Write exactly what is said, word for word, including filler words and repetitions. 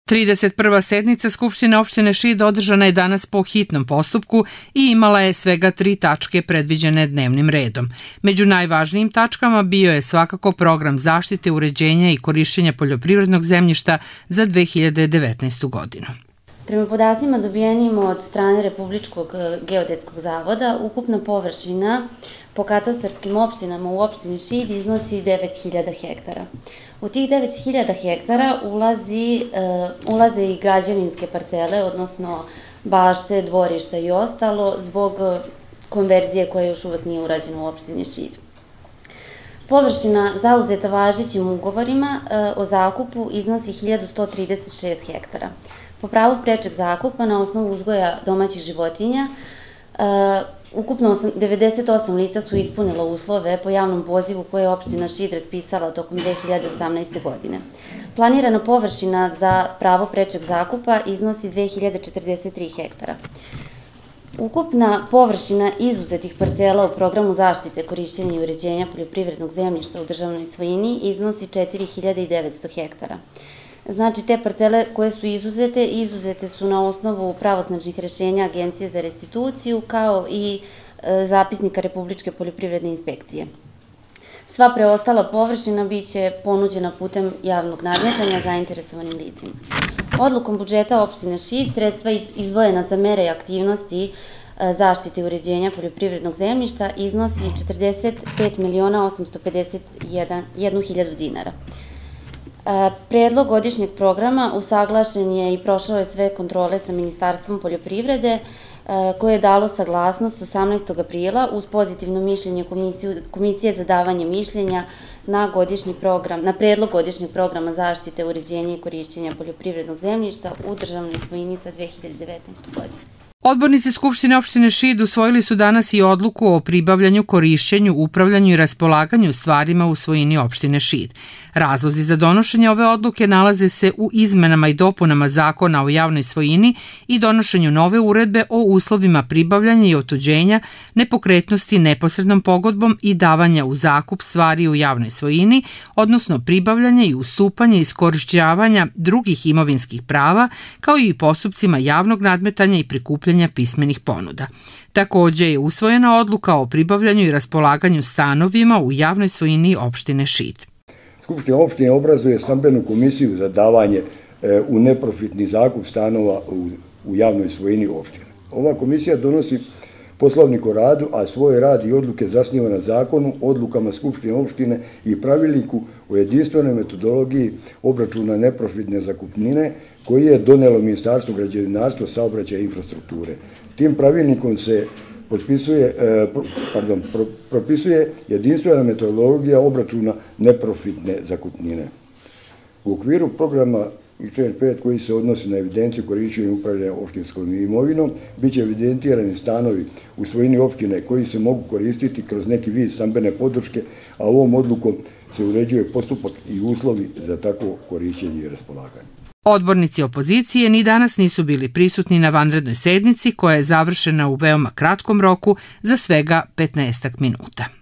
trideset prva sednica Skupštine opštine Šid održana je danas po hitnom postupku i imala je svega tri tačke predviđene dnevnim redom. Među najvažnijim tačkama bio je svakako program zaštite, uređenja i korišćenja poljoprivrednog zemljišta za dve hiljade devetnaestu. godinu. Prema podacima dobijenim od strane Republičkog geodetskog zavoda, ukupna površina po katastarskim opštinama u opštini Šid iznosi devet hiljada hektara. U tih devet hiljada hektara ulazi, uh, ulaze i građevinske parcele, odnosno bašte, dvorišta i ostalo, zbog konverzije koja još uvek nije urađena u opštini Šid. Površina zauzeta važećim ugovorima uh, o zakupu iznosi hiljadu sto trideset šest hektara. Po pravu prečeg zakupa na osnovu uzgoja domaćih životinja, uh, ukupno devedeset osam lica su ispunila uslove po javnom pozivu koje je opština Šid raspisala tokom dve hiljade osamnaeste. godine. Planirana površina za pravo prečeg zakupa iznosi dve hiljade četrdeset tri hektara. Ukupna površina izuzetih parcela u programu zaštite, korišćenja i uređenja poljoprivrednog zemljišta u državnoj svojini iznosi četiri hiljade devetsto hektara. Znači, te parcele koje su izuzete, izuzete su na osnovu pravosnažnih rešenja Agencije za restituciju, kao i e, zapisnika Republičke poljoprivredne inspekcije. Sva preostala površina biće ponuđena putem javnog nadmetanja zainteresovanim licima. Odlukom budžeta opštine Šid sredstva izdvojena za mere i aktivnosti e, zaštite i uređenja poljoprivrednog zemljišta iznosi četrdeset pet miliona osamsto pedeset jednu hiljadu dinara. Predlog godišnjeg programa usaglašen je i prošao je sve kontrole sa Ministarstvom poljoprivrede, koje je dalo saglasnost osamnaestog aprila uz pozitivno mišljenje Komisije za davanje mišljenja na godišnji program, na predlog godišnjeg programa zaštite, uređenja i korišćenja poljoprivrednog zemljišta u državnoj svojini za dve hiljade devetnaestu. godinu. Odbornici Skupštine opštine Šid usvojili su danas i odluku o pribavljanju, korišćenju, upravljanju i raspolaganju stvarima u svojini opštine Šid. Razlozi za donošenje ove odluke nalaze se u izmenama i dopunama Zakona o javnoj svojini i donošenju nove uredbe o uslovima pribavljanja i otuđenja nepokretnosti neposrednom pogodbom i davanja u zakup stvari u javnoj svojini, odnosno pribavljanja i ustupanja i iskorišćavanja drugih imovinskih prava, kao i postupcima javnog nadmetanja i prikupljanja pismenih ponuda. Takođe je usvojena odluka o pribavljanju i raspolaganju stanovima u javnoj svojini opštine Šid. Skupština opštine obrazuje stambenu komisiju za davanje e, u neprofitni zakup stanova u, u javnoj svojini opštine. Ova komisija donosi poslovnik o radu, a svoj rad i odluke zasniva na zakonu, odlukama Skupštine opštine i pravilniku o jedinstvenoj metodologiji obračuna neprofitne zakupnine koji je donelo Ministarstvo građevinarstva, saobraćaja i infrastrukture. Tim pravilnikom se potpisuje, pardon, propisuje jedinstvena metodologija obračuna neprofitne zakupnine. U okviru programa I član pet koji se odnosi na evidenciju korišćenja i upravljanja opštinskom imovinom, biće evidentirani stanovi u svojini opštine koji se mogu koristiti kroz neki vid stambene podrške, a ovom odlukom se uređuje postupak i uslovi za takvo korišćenje i raspolaganje. Odbornici opozicije ni danas nisu bili prisutni na vanrednoj sednici koja je završena u veoma kratkom roku za svega petnaestak minuta.